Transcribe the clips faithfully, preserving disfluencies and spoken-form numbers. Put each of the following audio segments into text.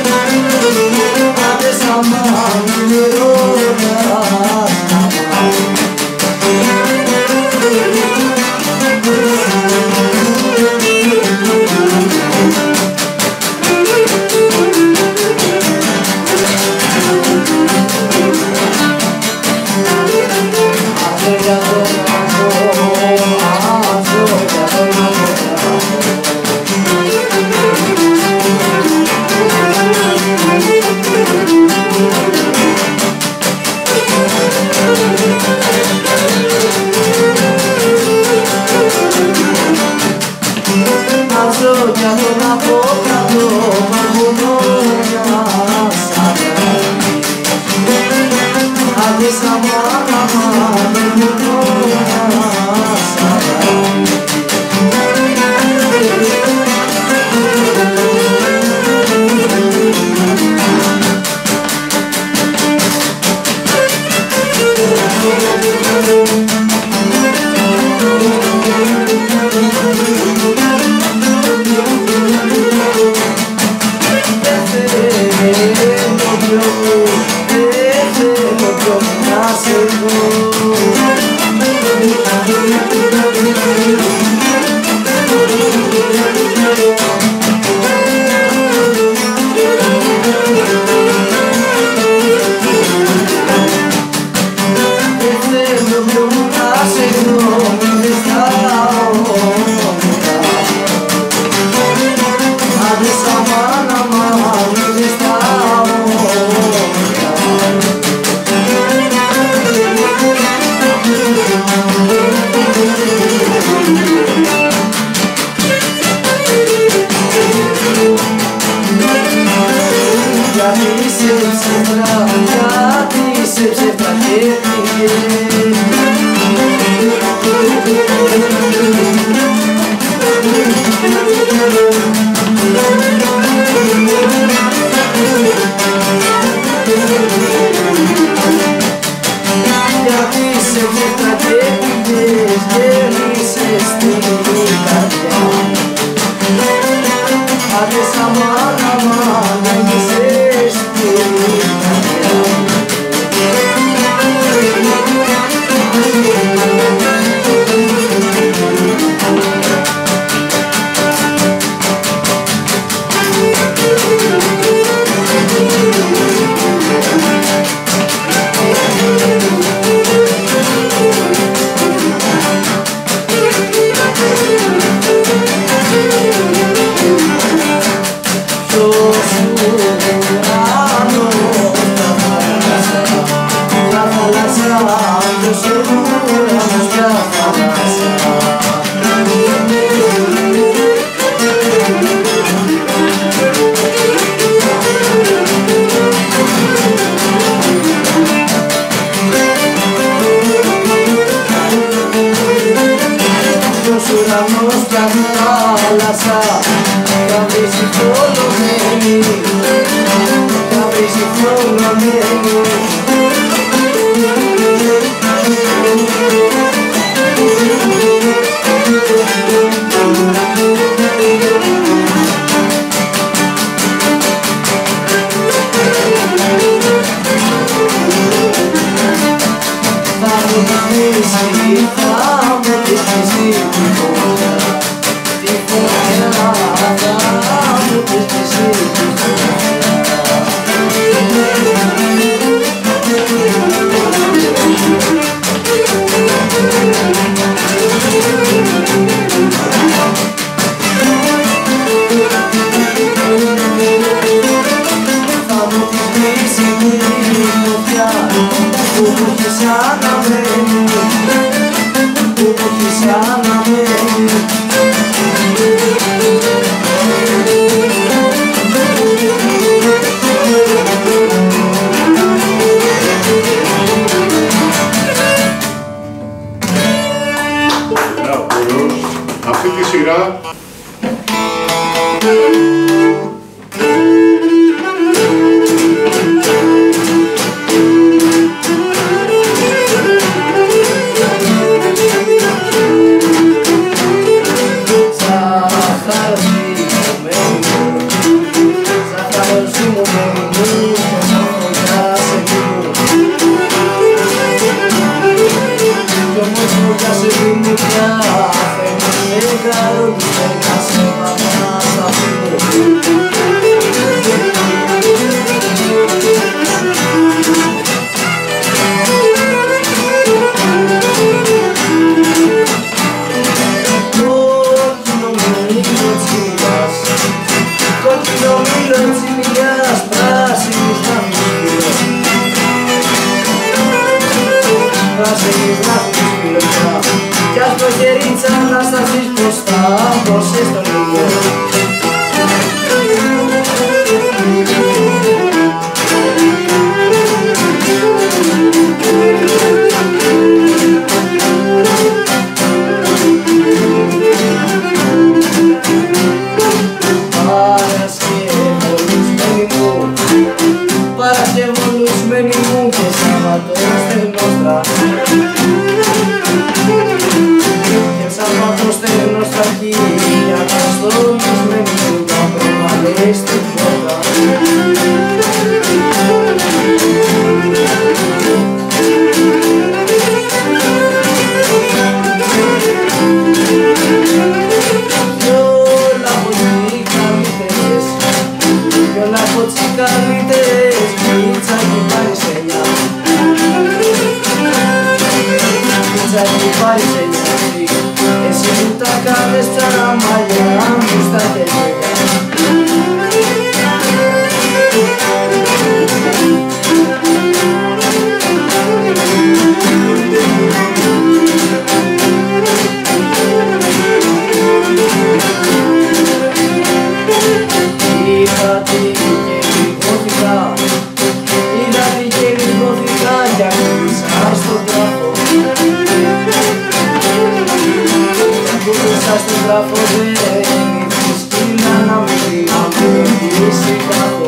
Thank you. Κι ας το χερίτσα να σταθείς μπροστά, μπροσές στον ήλιο. Παρασκευολουσμένη μου και Σάββατο στενόστρα. Και Σάββατο στενόστρα χίλια καστολισμένη μου να προβάλλεις την πόρτα. Κι όλα από τις καλύτερες, κι όλα από τις καλύτερες, πίτσα και παρισένια. Πίτσα και παρισένια, εσύ μου τα κάνες τσαραμάλια μου στα χέρια. Είδα τι και λιγώθηκα, είδα τι και λιγώθηκα κι ακούγησα στον τράφο. Κι ακούγησα στον τράφο δεν τη σκύλα να μου πει να μου εγγύσει κάτω.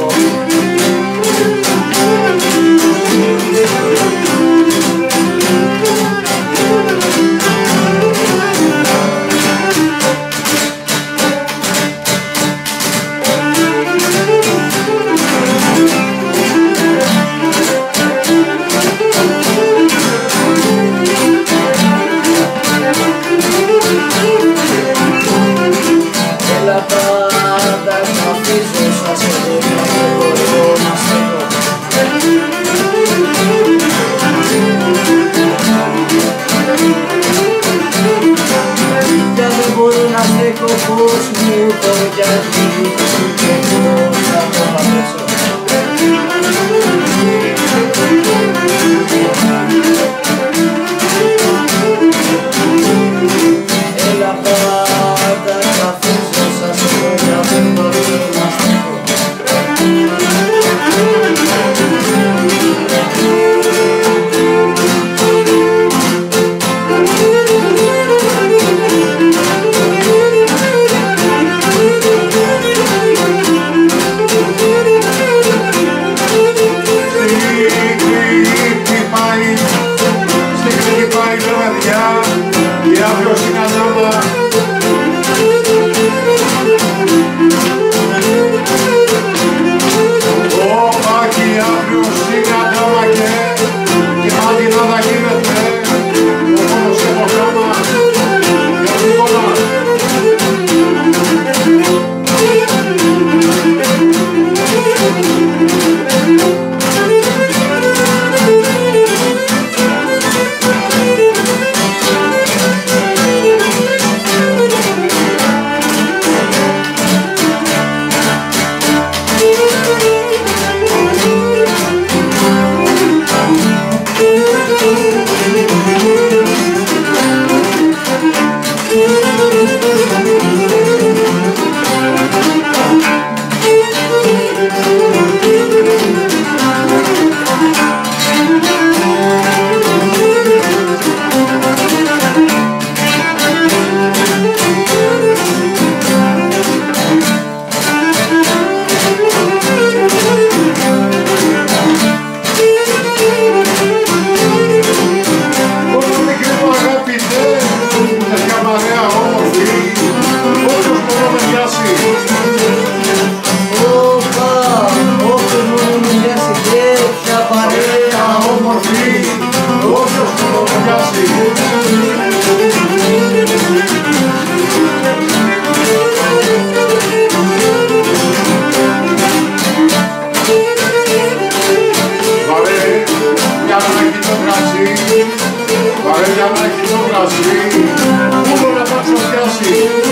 να έχει το βραζί, μόνο να πάω να πιάσει.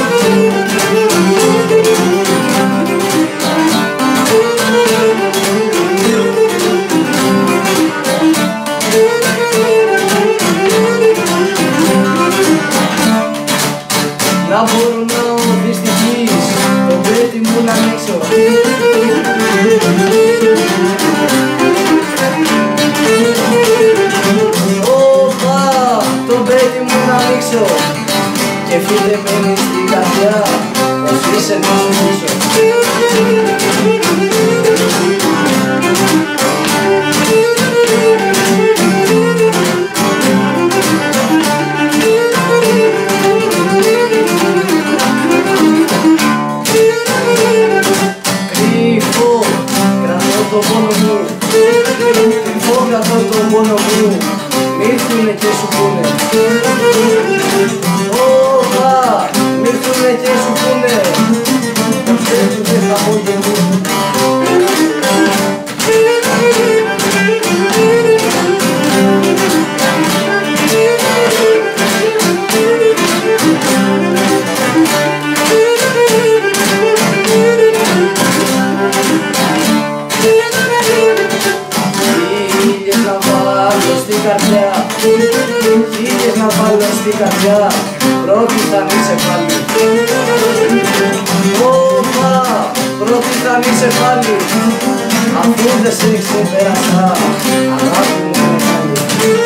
Να μπορώ να δυστυχείς, το πέτι μου να ανοίξω. Όπα, το πέτι μου να ανοίξω. Και φίλε μένει στην καρδιά, πως είσαι να σου πίσω. Το πόνο μου, κρυφό κρατώ το πόνο μου, μ' και σου πούνε. Όπα, μ' και σου πούνε, πως έτσι δεν θα πω και μου. Χίλιες να βάλω στην καρδιά, πρώτη θα μη σε πάλι. Όπα, πρώτη θα μη σε πάλι, αφού δεν σε ξεπέρασα, αγάπη μου μεγάλη.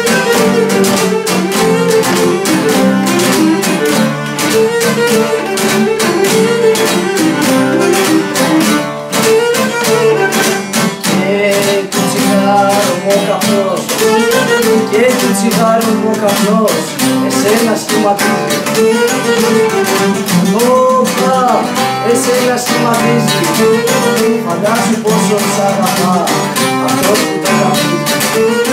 Και του τσιγάρου μου ο καπνός, και του τσιγάρου μου ο καπνός, εσένα σχηματίζει. Όπα, εσένα σχηματίζει. Φαντάσου πόσο σ' αγαπά αυτός που το γραφίζει.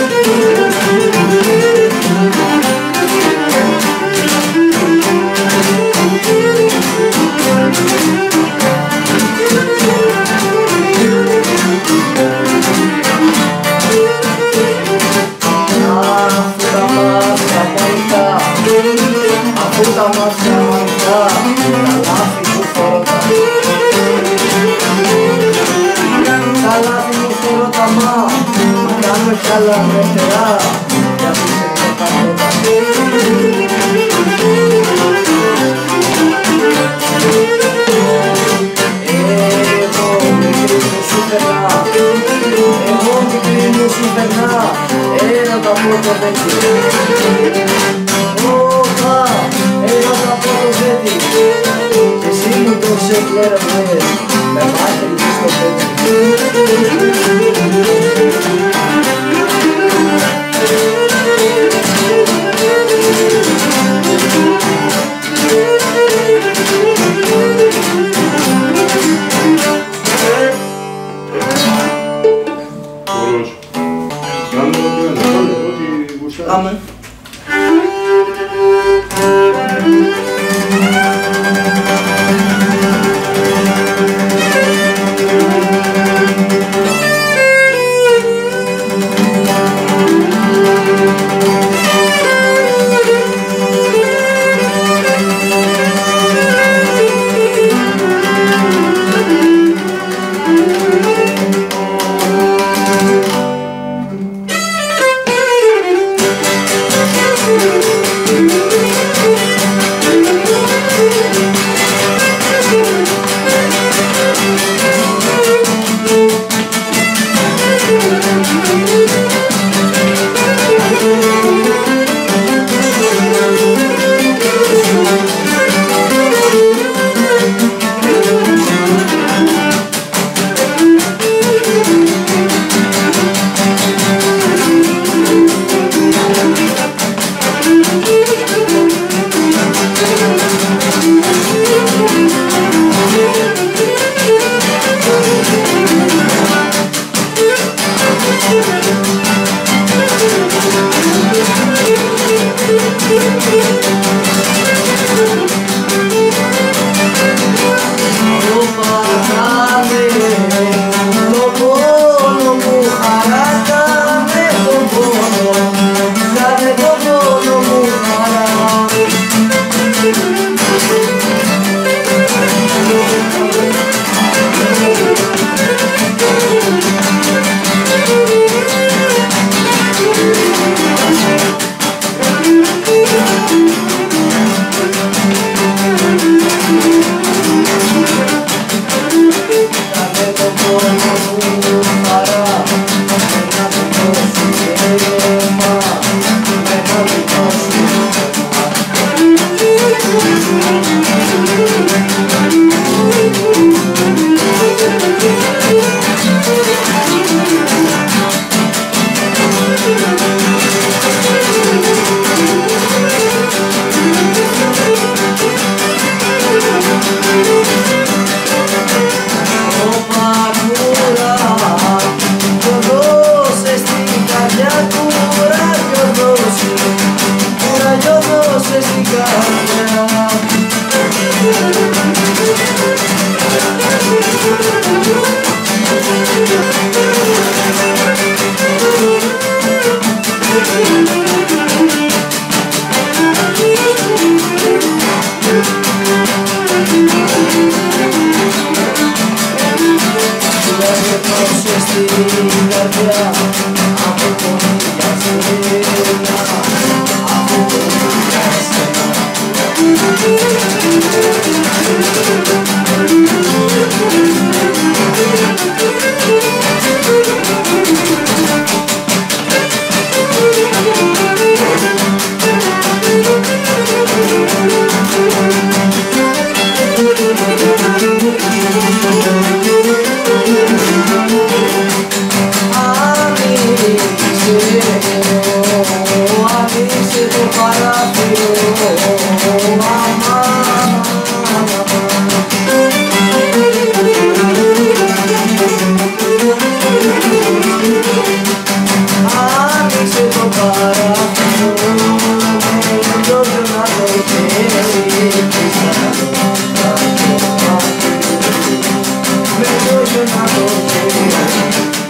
Αφού τα μάτια μου ανοιχτά, τα λάθη μου φορώτα. Τα λάθη μου φορώτα, μα μα κάνω κι άλλα δεύτερα, γιατί σε ξεπαρρώτα. Εγώ μικρή μου σου περνά, εγώ μικρή μου σου περνά, έρωτα πότε δεν ξέρει. Έρωτα από το ζέτη, και εσύ μου το ξεκλέρωνες, με μάχη στο πέτη. Ωραίος. Κάνε το ένα, ό,τι γουστάρεις. Πάμε. την καρδιά από πόνοι για σένα, από πόνοι για σένα. Άνοιξε το παράθυρο, μαμά. Άνοιξε το παράθυρο, με το δυνατό χέρι πίσω, με το δυνατό χέρι.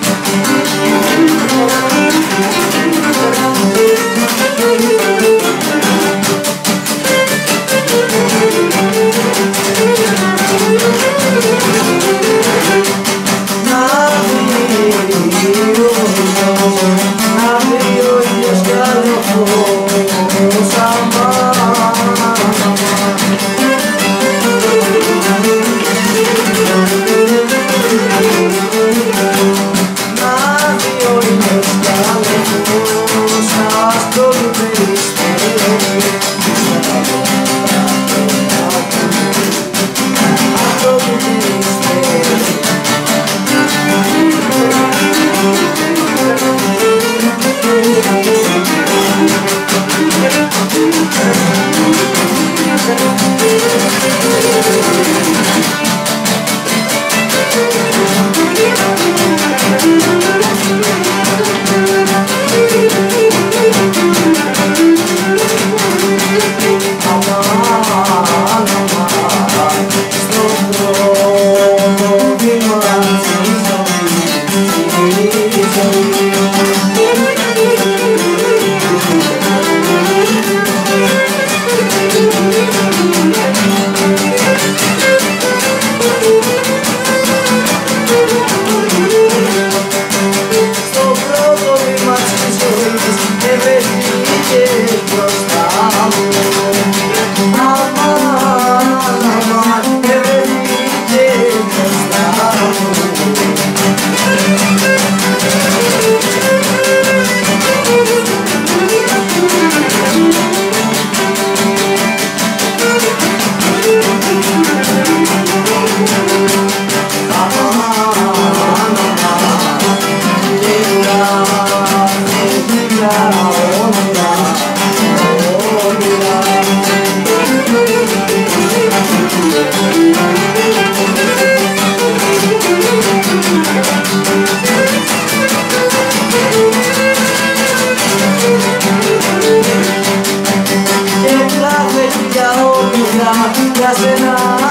Για σένα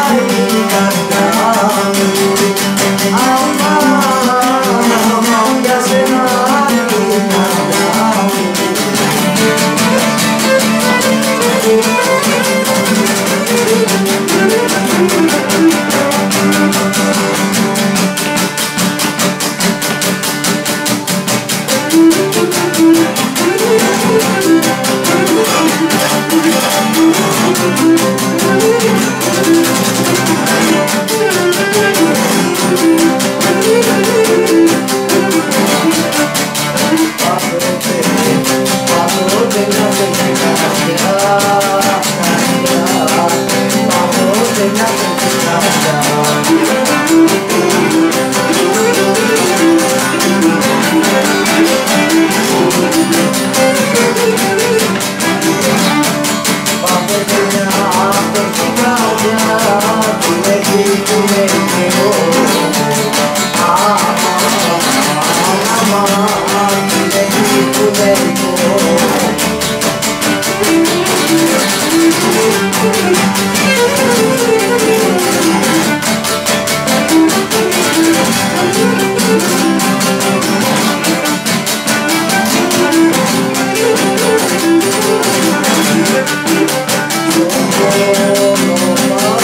η καρδιά μου, αμά, αμά, για σένα η καρδιά μου.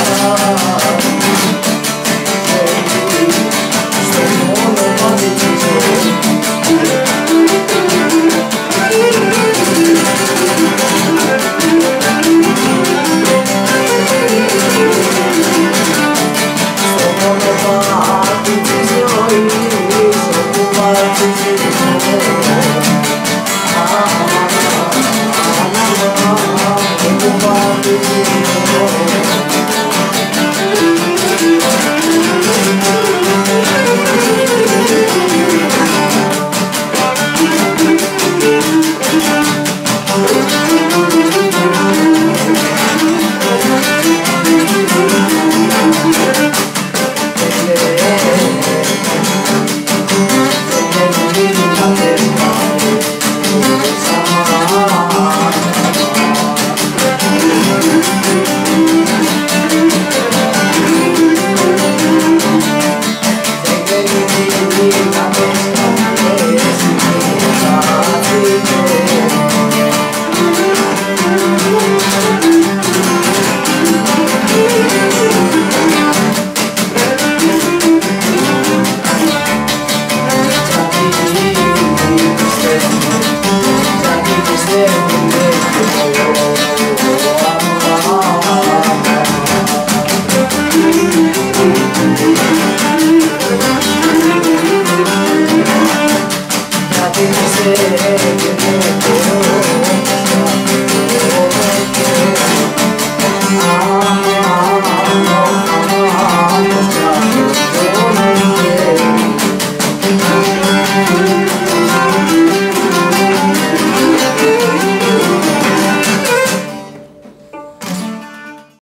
Thank you. σε και